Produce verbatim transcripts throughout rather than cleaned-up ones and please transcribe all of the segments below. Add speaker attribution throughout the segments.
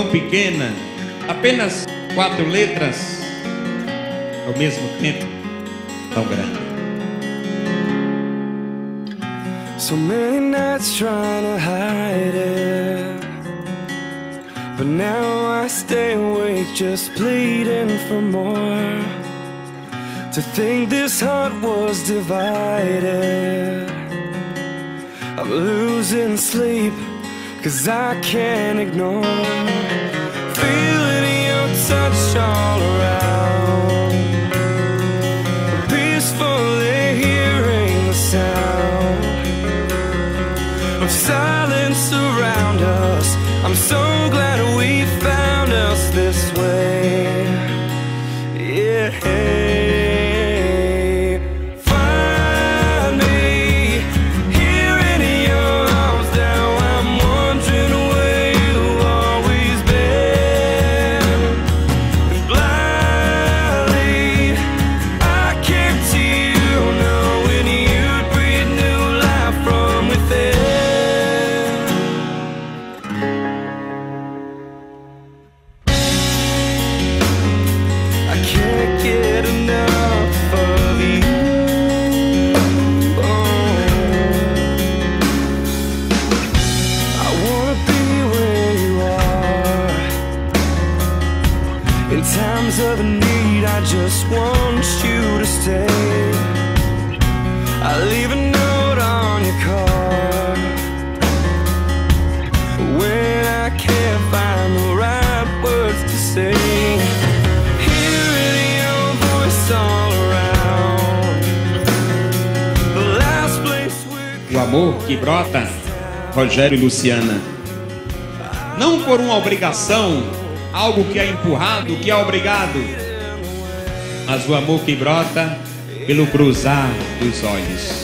Speaker 1: pequena, apenas quatro letras, ao mesmo tempo tão grande.
Speaker 2: So many nights trying to hide it, but now I stay awake just pleading for more. To think this heart was divided, I'm losing sleep, cause I can't ignore feeling your touch all around, peacefully hearing the sound of silence around us. I'm so glad we found us this way. Yeah. In times of need, I just want you to stay. I leave a note on your car when I can't find the right words to say. Hearing your voice all around, the last place we're...
Speaker 1: O amor que brota, Rogério e Luciana. Não por uma obrigação, algo que é empurrado, que é obrigado, mas o amor que brota pelo cruzar dos olhos.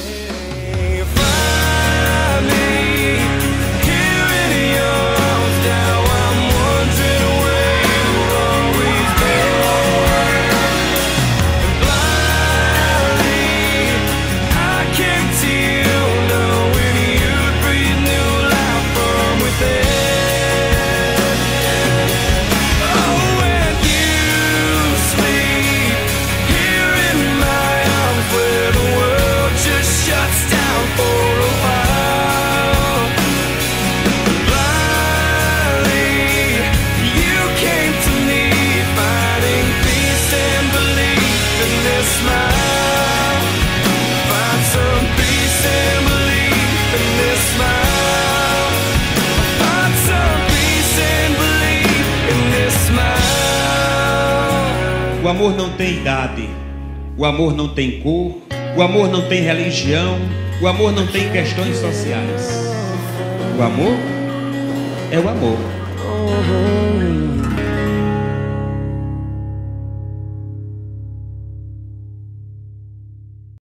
Speaker 1: O amor não tem idade, o amor não tem cor, o amor não tem religião, o amor não tem questões sociais. O amor é o amor.